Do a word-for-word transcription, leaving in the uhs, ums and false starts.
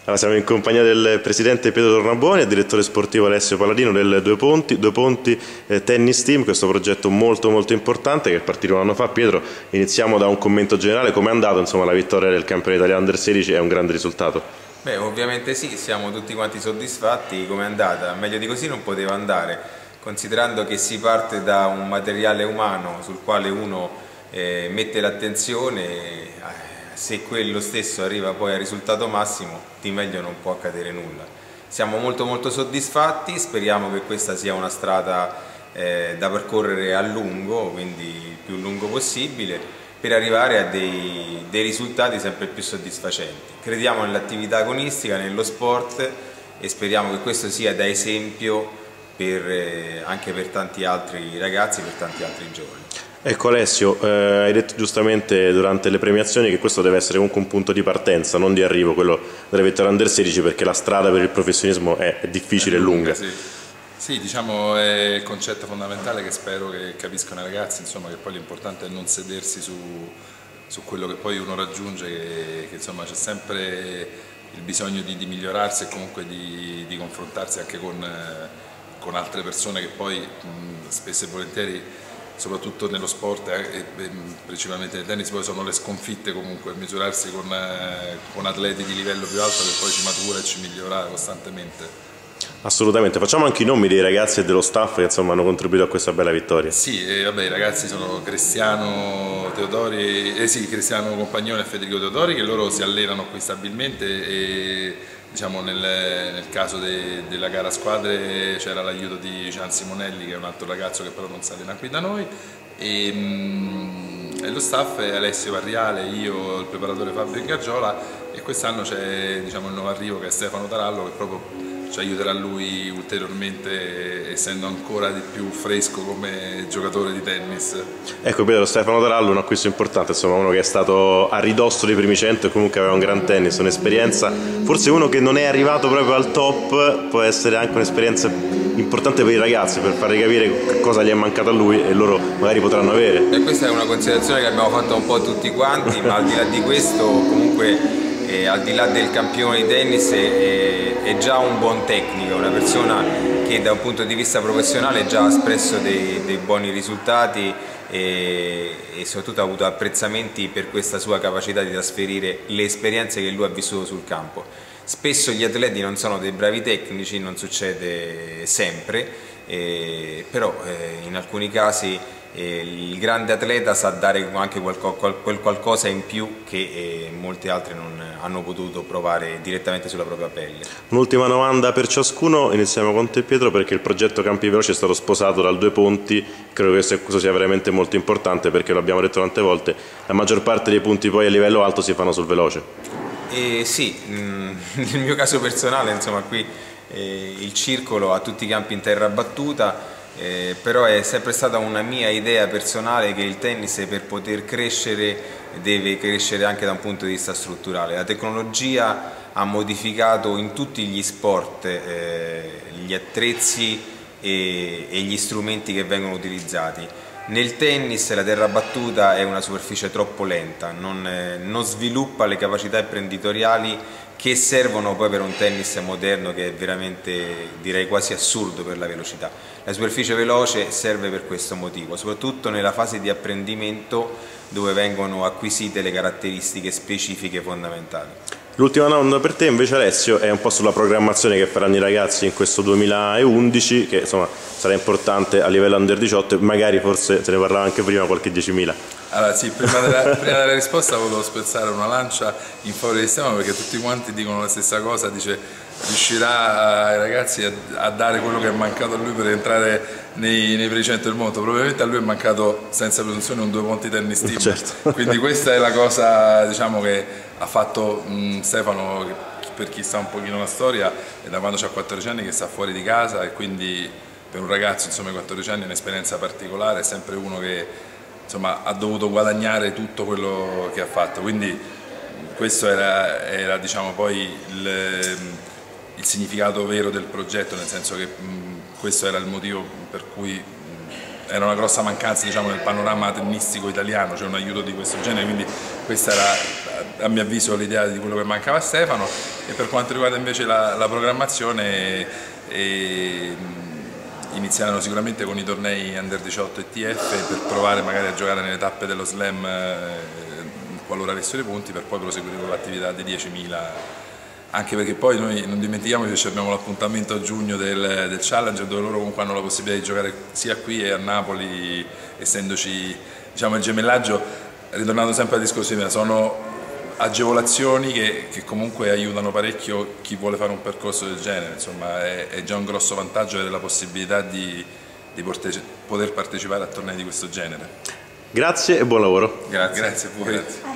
Allora, siamo in compagnia del presidente Pietro Tornabuoni e direttore sportivo Alessio Palladino del Due Ponti, Due Ponti eh, Tennis Team, questo progetto molto molto importante che è partito un anno fa. Pietro, iniziamo da un commento generale: come è andato? Insomma, la vittoria del campione italiano Under sedici è un grande risultato. Beh, ovviamente sì, siamo tutti quanti soddisfatti. Come è andata? Meglio di così non poteva andare, considerando che si parte da un materiale umano sul quale uno eh, mette l'attenzione. Eh, se quello stesso arriva poi al risultato massimo, di meglio non può accadere nulla. Siamo molto molto soddisfatti, speriamo che questa sia una strada eh, da percorrere a lungo, quindi il più lungo possibile, per arrivare a dei, dei risultati sempre più soddisfacenti. Crediamo nell'attività agonistica, nello sport, e speriamo che questo sia da esempio per, eh, anche per tanti altri ragazzi, per tanti altri giovani. Ecco Alessio, eh, hai detto giustamente durante le premiazioni che questo deve essere comunque un punto di partenza, non di arrivo, quello della vittoria Under sedici, perché la strada per il professionismo è, è difficile e lunga. Sì. Sì, diciamo è il concetto fondamentale che spero che capiscano i ragazzi, insomma, che poi l'importante è non sedersi su, su quello che poi uno raggiunge, che, che insomma c'è sempre il bisogno di, di migliorarsi e comunque di, di confrontarsi anche con, eh, con altre persone che poi mh, spesso e volentieri, soprattutto nello sport eh, e principalmente nel tennis, poi sono le sconfitte, comunque misurarsi con, eh, con atleti di livello più alto che poi ci matura e ci migliora costantemente. Assolutamente, facciamo anche i nomi dei ragazzi e dello staff che insomma hanno contribuito a questa bella vittoria. Sì, eh, vabbè, i ragazzi sono Cristiano Teodori, eh sì, Cristiano Compagnone e Federico Teodori, che loro si allenano qui stabilmente e diciamo nel, nel caso de, della gara a squadre c'era l'aiuto di Gian Simonelli, che è un altro ragazzo che però non si allena qui da noi, e, mh, e lo staff è Alessio Parriale, io, il preparatore Fabio Ingaggiola, e quest'anno c'è diciamo, il nuovo arrivo che è Stefano Tarallo, che proprio ci aiuterà lui ulteriormente, essendo ancora di più fresco come giocatore di tennis. Ecco Pietro, Stefano Tarallo è un acquisto importante, insomma uno che è stato a ridosso dei primi cento e comunque aveva un gran tennis, un'esperienza, forse uno che non è arrivato proprio al top, può essere anche un'esperienza importante per i ragazzi, per fargli capire cosa gli è mancato a lui e loro magari potranno avere. E questa è una considerazione che abbiamo fatto un po' tutti quanti, ma al di là di questo comunque eh, al di là del campione di tennis è, è già un buon tecnico, una persona che da un punto di vista professionale già ha espresso dei, dei buoni risultati e, e soprattutto ha avuto apprezzamenti per questa sua capacità di trasferire le esperienze che lui ha vissuto sul campo. Spesso gli atleti non sono dei bravi tecnici, non succede sempre, eh, però eh, in alcuni casi eh, il grande atleta sa dare anche quel, quel qualcosa in più che eh, molti altri non hanno potuto provare direttamente sulla propria pelle. Un'ultima domanda per ciascuno, iniziamo con te Pietro, perché il progetto Campi Veloci è stato sposato dal Due Ponti, credo che questo sia veramente molto importante perché lo abbiamo detto tante volte, la maggior parte dei punti poi a livello alto si fanno sul veloce. Eh, sì, mh, nel mio caso personale, insomma, qui eh, il circolo ha tutti i campi in terra battuta, eh, però è sempre stata una mia idea personale che il tennis per poter crescere deve crescere anche da un punto di vista strutturale. La tecnologia ha modificato in tutti gli sport eh, gli attrezzi e, e gli strumenti che vengono utilizzati. Nel tennis la terra battuta è una superficie troppo lenta, non, eh, non sviluppa le capacità imprenditoriali che servono poi per un tennis moderno che è veramente, direi, quasi assurdo per la velocità. La superficie veloce serve per questo motivo, soprattutto nella fase di apprendimento dove vengono acquisite le caratteristiche specifiche fondamentali. L'ultima domanda per te invece Alessio è un po' sulla programmazione che faranno i ragazzi in questo duemilaundici, che insomma sarà importante a livello under diciotto e magari forse se ne parlava anche prima qualche diecimila. Allora sì, prima della, prima della risposta volevo spezzare una lancia in favore di Stefano, perché tutti quanti dicono la stessa cosa, dice riuscirà ai ragazzi a, a dare quello che è mancato a lui per entrare nei, nei primi cento del mondo. Probabilmente a lui è mancato, senza presunzione, un Due Ponti Tennis Team, certo. Quindi questa è la cosa, diciamo, che ha fatto mh, Stefano, che, per chi sa un pochino la storia, è da quando ha quattordici anni che sta fuori di casa, e quindi per un ragazzo insomma quattordici anni è un'esperienza particolare, è sempre uno che insomma ha dovuto guadagnare tutto quello che ha fatto, quindi questo era, era diciamo poi il, il significato vero del progetto, nel senso che mh, questo era il motivo per cui mh, era una grossa mancanza, diciamo, nel panorama tennistico italiano, c'è cioè un aiuto di questo genere, quindi questa era a mio avviso l'idea di quello che mancava a Stefano. E per quanto riguarda invece la, la programmazione, e, iniziarono sicuramente con i tornei Under diciotto e T F per provare magari a giocare nelle tappe dello Slam eh, qualora avessero i punti, per poi proseguire con l'attività di diecimila. Anche perché poi noi non dimentichiamo che abbiamo l'appuntamento a giugno del, del Challenger, dove loro comunque hanno la possibilità di giocare sia qui e a Napoli, essendoci, diciamo, il gemellaggio. Ritornando sempre al discorso di prima, sono agevolazioni che, che comunque aiutano parecchio chi vuole fare un percorso del genere. Insomma, è, è già un grosso vantaggio avere la possibilità di, di poter partecipare a tornei di questo genere. Grazie e buon lavoro. Grazie, grazie a voi. Grazie.